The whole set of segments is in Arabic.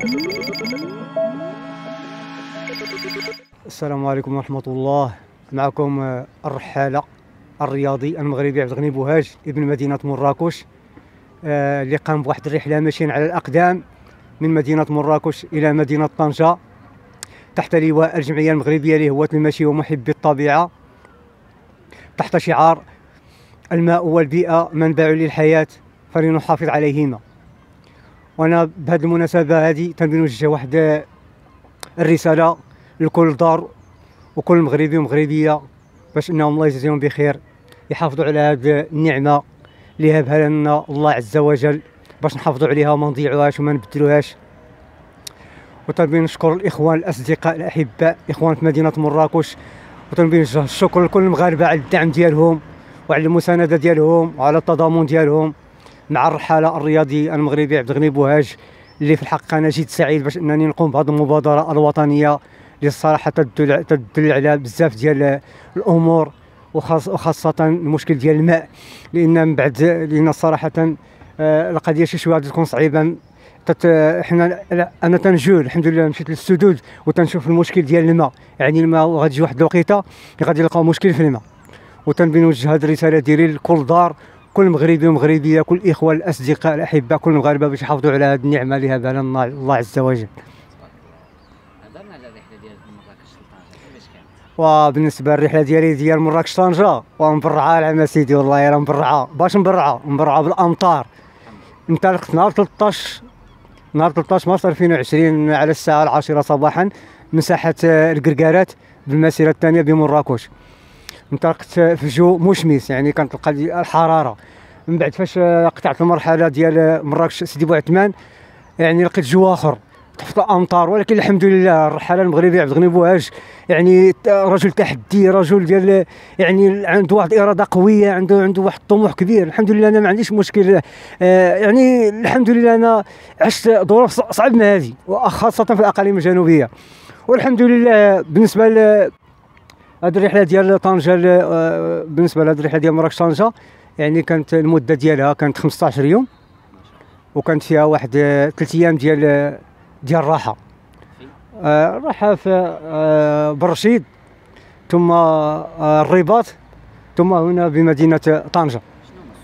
السلام عليكم ورحمة الله. معكم الرحالة الرياضي المغربي عبد الغني بوهاج ابن مدينة مراكش، اللي قام بواحد الرحلة ماشيين على الأقدام من مدينة مراكش إلى مدينة طنجة تحت لواء الجمعية المغربية لهواة المشي ومحبي الطبيعة، تحت شعار الماء والبيئة منبع للحياة فلنحافظ عليهما. وأنا بهذه المناسبة هذه تنوجه واحد الرسالة لكل دار وكل مغربي ومغربية باش انهم الله يجزيهم بخير يحافظوا على هذه النعمة اللي هبها لنا الله عز وجل باش نحافظوا عليها وما نضيعوهاش وما نبدلوهاش. وتنبغي نشكر الاخوان الاصدقاء الاحباء اخوان في مدينة مراكش، وتنبغي نوجه الشكر لكل المغاربة على الدعم ديالهم وعلى المساندة ديالهم وعلى التضامن ديالهم مع الرحالة الرياضي المغربي عبد الغني بوهاج، اللي في الحق انا جيت سعيد باش انني نقوم بهذه المبادرة الوطنية اللي الصراحة تدل على بزاف ديال الامور، وخاصة المشكل ديال الماء، لان من بعد لان صراحة القضية شي شويه تكون صعيبة. انا تنجول الحمد لله مشيت للسدود وتنشوف المشكل ديال الماء، يعني الماء غادي واحد الوقيته غادي يلقاو مشكل في الماء. وتنبغي نوجه هذه الرسالة ديالي لكل دار، كل مغربي ومغربيه، كل الاخوه الاصدقاء الاحباء، كل المغاربه باش يحافظوا على هذه النعمه اللي هبها لنا الله عز وجل. هضرنا على الرحله ديال مراكش لطنجه كيفاش كانت؟ وبالنسبه للرحله ديالي ديال مراكش طنجه ومبرعه على سيدي، والله راه مبرعه باش مبرعه بالامطار. انطلقت نهار 13 مارس 2020 على الساعه 10 صباحا من ساحه القرقارات بالمسيره الثانيه بمراكش. انطلقت في جو مشمس، يعني كانت الحراره. من بعد فاش قطعت المرحله ديال مراكش سيدي بوعثمان يعني لقيت جو اخر تحت الامطار، ولكن الحمد لله الرحاله المغربي عبد الغني بوهاج يعني رجل تحدي، رجل ديال يعني عنده واحد الاراده قويه، عنده واحد الطموح كبير. الحمد لله انا ما عنديش مشكل، يعني الحمد لله انا عشت ظروف صعب من هذه وخاصه في الاقاليم الجنوبيه. والحمد لله بالنسبه هذه الرحله ديال طنجه، بالنسبه لهذه الرحله ديال مراكش طنجه يعني كانت المده ديالها كانت 15 يوم، وكانت فيها واحد 3 ايام ديال راحه. راحه في برشيد، ثم الرباط، ثم هنا بمدينه طنجه. شنو هما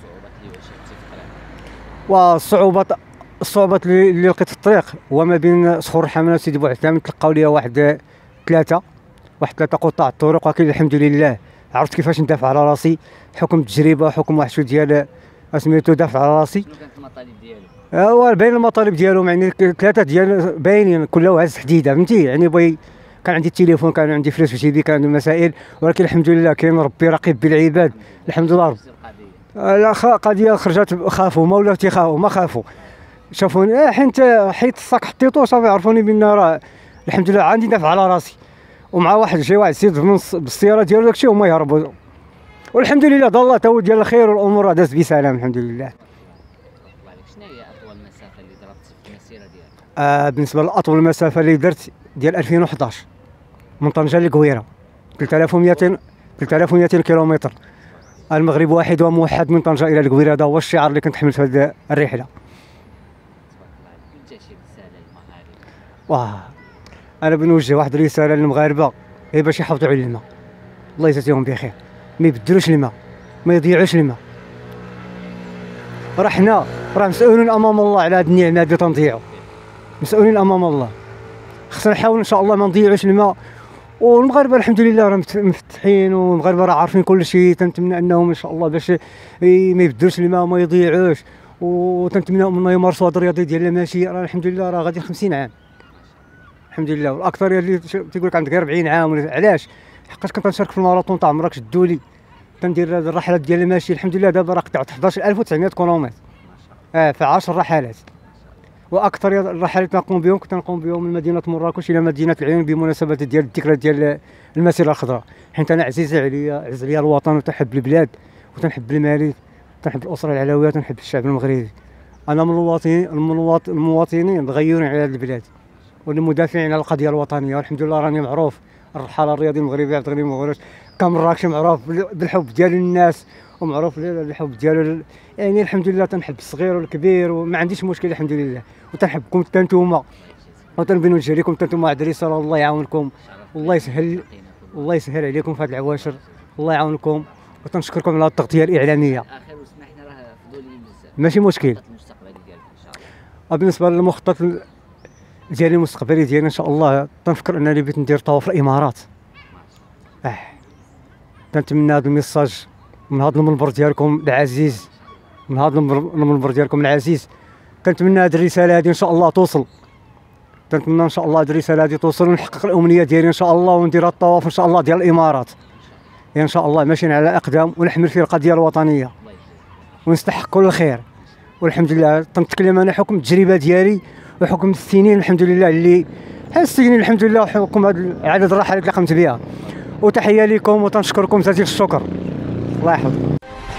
الصعوبات اللي واجهتي في الطريق؟ الصعوبات اللي لقيت في الطريق هو ما بين صخور الحمامه وسيدي بوعثمان تلقاو ليا واحد ثلاثه قطاع الطرق، ولكن الحمد لله عرفت كيفاش ندافع على راسي، حكم التجربه، حكم واحد شويه ديال سميتو دافع على راسي. شنو كانت المطالب ديالو؟ هو باين المطالب ديالهم، يعني 3 ديال باينين كل واحد حديده، فهمتي يعني كان عندي التليفون، كان عندي فلوس في جيبي، كان عندي مسائل، ولكن الحمد لله كاين ربي رقيب بالعباد الحمد لله. لا قضيه خرجت خافوا ما ولاو تيخافوا ما خافوا، شافوني حيت الصاك حطيتو صافي عرفوني بان راه الحمد لله عندي دافع على راسي، ومع واحد السيد بالسياره ديالو داكشي هما يهربوا، والحمد لله دار الله تو ديال الخير والامور دازت بسلام الحمد لله. شنو هي اطول مسافه اللي ضربت في المسيره ديالك؟ بالنسبه لاطول مسافه اللي درت ديال 2011 من طنجه لقويره 3200 كيلومتر. المغرب واحد وموحد من طنجه الى القويره، هذا هو الشعار اللي كنت حملت في هذه الرحله. كنت شي رساله للمغاربه؟ انا بنوجه واحد الرساله للمغاربه هي باش يحافظوا على الماء، الله يجازيهم بخير، ما يبدلوش الماء، ما يضيعوش الماء. حنا مسؤولين امام الله على هذه النعمه اللي تنضيعوا، مسؤولين امام الله. خصنا نحاول ان شاء الله ما نضيعوش الماء، والمغاربه الحمد لله راه مفتحين، والمغاربه راه عارفين كل شيء. تنتمنى انهم ان شاء الله باش ما يبدلوش الماء وما يضيعوش، وتنتمنى انهم يمارسوا هذا الرياضه ديال المشي. راه الحمد لله راه غادي 50 عام الحمد لله، والاكثريه اللي تيقول لك عندك غير 40 عام. علاش؟ حقاش كنت نشارك في الماراثون تاع مراكش الدولي، تندير هذه الرحلات ديال المشي. الحمد لله دابا راه قطعت 11900 كيلومتر في 10 رحلات، واكثر الرحلات نقوم بهم كنت نقوم بهم من مدينه مراكش الى مدينه العيون بمناسبه ديال الذكرى ديال المسيره الخضراء، حيت انا عزيز عليا الوطن، وتحب البلاد، وتنحب الملك، تنحب الاسره العلويه، وتنحب الشعب المغربي. انا من المواطنين الغيورين على هذه البلاد والمدافعين على القضيه الوطنيه، والحمد لله راني معروف. الرحاله الرياضي المغربي عبد الغني بوهاج كمراكش معروف بالحب ديال الناس، ومعروف بالحب ديالو، يعني الحمد لله تنحب الصغير والكبير وما عنديش مشكل الحمد لله، وتنحبكم حتى نتوما. وتنبين نوجه لكم انتم واحد الرساله، الله يعاونكم، الله يسهل عليكم في هذه العواشر، الله يعاونكم، وتنشكركم على التغطيه الاعلاميه. اخر وسمحنا راه فضوليين بزاف، ماشي مشكل. المستقبلي ديالك ان شاء الله. بالنسبه للمخطط ديالي المستقبلي ديالي ان شاء الله تنفكر انني بغيت ندير طوا في الامارات. كنتمنى هذا الميساج من هذا المنبر ديالكم العزيز، كنتمنى هذه الرساله هذه ان شاء الله توصل، كنتمنى ان شاء الله هذه الرساله هذه توصل ونحقق الامنيه ديالي ان شاء الله، وندير الطواف ان شاء الله ديال الامارات ان شاء الله، ماشيين على اقدام، ونحمل فيه القضيه الوطنيه ونستحق كل الخير. والحمد لله تنتكلم انا حكم التجربه ديالي وحكم السنين الحمد لله اللي السنين الحمد لله، وحكم هذا عدد الرحلات اللي قمت بها. وتحيه لكم وتنشكركم جزيل الشكر، الله يحفظكم.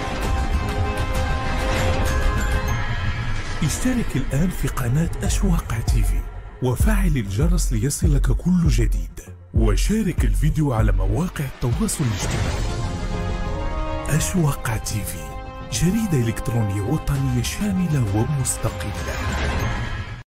اشترك الآن في قناة أشواق تيفي وفعل الجرس ليصلك كل جديد، وشارك الفيديو على مواقع التواصل الاجتماعي. أشواق تيفي، جريدة إلكترونية وطنية شاملة ومستقلة.